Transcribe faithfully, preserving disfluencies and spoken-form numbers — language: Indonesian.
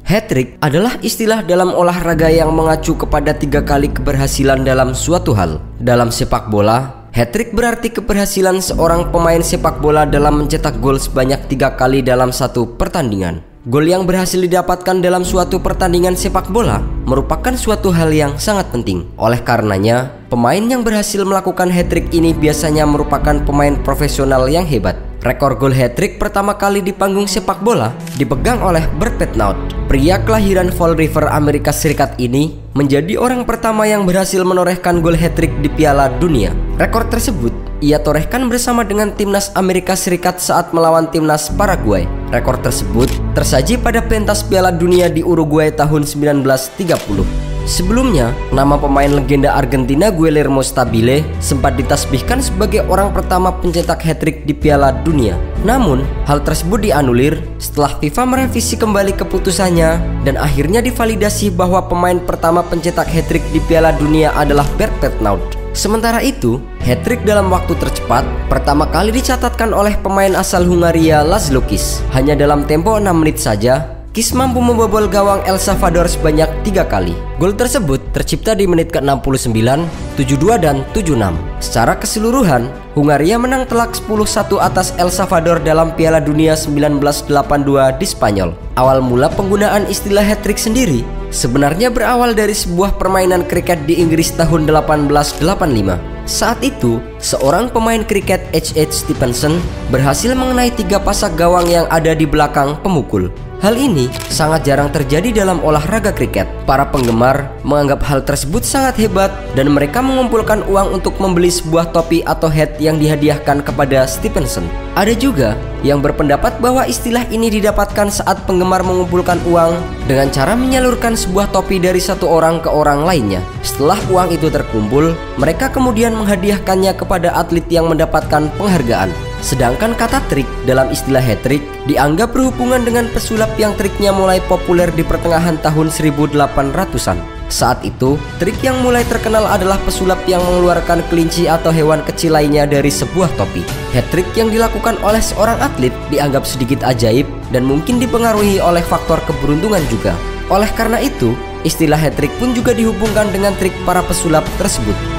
Hat-trick adalah istilah dalam olahraga yang mengacu kepada tiga kali keberhasilan dalam suatu hal. Dalam sepak bola, hat-trick berarti keberhasilan seorang pemain sepak bola dalam mencetak gol sebanyak tiga kali dalam satu pertandingan. Gol yang berhasil didapatkan dalam suatu pertandingan sepak bola merupakan suatu hal yang sangat penting. Oleh karenanya, pemain yang berhasil melakukan hat-trick ini biasanya merupakan pemain profesional yang hebat. Rekor gol hat-trick pertama kali di panggung sepak bola dipegang oleh Bert Petnaud. Pria kelahiran Fall River, Amerika Serikat ini menjadi orang pertama yang berhasil menorehkan gol hat-trick di Piala Dunia. Rekor tersebut ia torehkan bersama dengan timnas Amerika Serikat saat melawan timnas Paraguay. Rekor tersebut tersaji pada pentas Piala Dunia di Uruguay tahun seribu sembilan ratus tiga puluh. Sebelumnya, nama pemain legenda Argentina Guillermo Stabile sempat ditasbihkan sebagai orang pertama pencetak hat-trick di Piala Dunia. Namun, hal tersebut dianulir setelah FIFA merevisi kembali keputusannya dan akhirnya divalidasi bahwa pemain pertama pencetak hat-trick di Piala Dunia adalah Bert Petnaud. Sementara itu, hat-trick dalam waktu tercepat pertama kali dicatatkan oleh pemain asal Hungaria Laszlo Kiss. Hanya dalam tempo enam menit saja, Kiss mampu membobol gawang El Salvador sebanyak tiga kali. Gol tersebut tercipta di menit ke enam puluh sembilan, tujuh puluh dua, dan tujuh puluh enam. Secara keseluruhan, Hungaria menang telak sepuluh satu atas El Salvador dalam Piala Dunia seribu sembilan ratus delapan puluh dua di Spanyol. Awal mula penggunaan istilah hat-trick sendiri sebenarnya berawal dari sebuah permainan kriket di Inggris tahun seribu delapan ratus delapan puluh lima. Saat itu, seorang pemain kriket H H Stevenson berhasil mengenai tiga pasak gawang yang ada di belakang pemukul. Hal ini sangat jarang terjadi dalam olahraga kriket. Para penggemar menganggap hal tersebut sangat hebat dan mereka mengumpulkan uang untuk membeli sebuah topi atau hat yang dihadiahkan kepada Stevenson. Ada juga yang berpendapat bahwa istilah ini didapatkan saat penggemar mengumpulkan uang dengan cara menyalurkan sebuah topi dari satu orang ke orang lainnya. Setelah uang itu terkumpul, mereka kemudian menghadiahkannya kepada atlet yang mendapatkan penghargaan. Sedangkan kata trik dalam istilah hat-trick dianggap berhubungan dengan pesulap yang triknya mulai populer di pertengahan tahun seribu delapan ratusan. Saat itu, trik yang mulai terkenal adalah pesulap yang mengeluarkan kelinci atau hewan kecil lainnya dari sebuah topi. Hat-trick yang dilakukan oleh seorang atlet dianggap sedikit ajaib dan mungkin dipengaruhi oleh faktor keberuntungan juga. Oleh karena itu, istilah hat-trick pun juga dihubungkan dengan trik para pesulap tersebut.